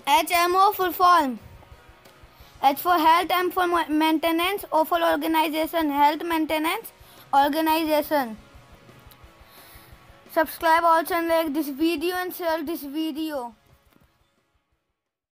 HMO full form. H for health, M for maintenance, O for organization, health maintenance organization. Subscribe also and like this video and share this video.